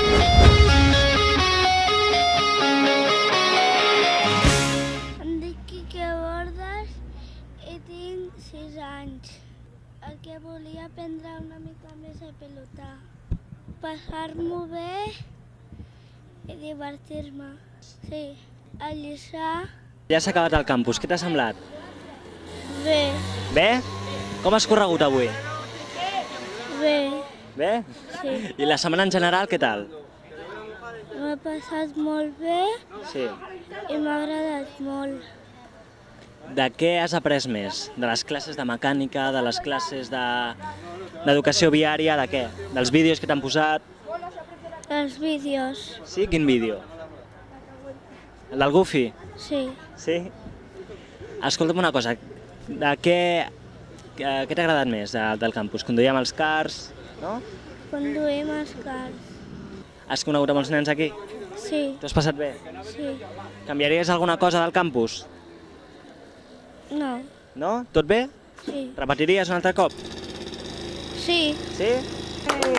Em dic Quique Bordes i tinc 6 anys. El que volia aprendre una mica més a pilotar. Passar-m'ho bé i divertir-me. Sí, a Lliçà. Ja s'ha acabat el campus, què t'ha semblat? Bé, Bé? Com has corregut avui? bé, Bé? sí. I la setmana en general, què tal? M'ha passat molt bé Sí. i m'ha agradat molt. De què has après més? De les classes de mecànica, de les classes d'educació viària, de què? Dels vídeos que t'han posat? Els vídeos, Sí? Quin vídeo? El del Goofy? sí. Sí? Escolta'm una cosa, de què t'ha agradat més del campus? Conduir amb els cars, no? Conduïm els cars. Has conegut amb els nens aquí? Sí, T'ho has passat bé? sí. Canviaries alguna cosa del campus? No, No? Tot bé? sí. Repetiries un altre cop? Sí. Sí?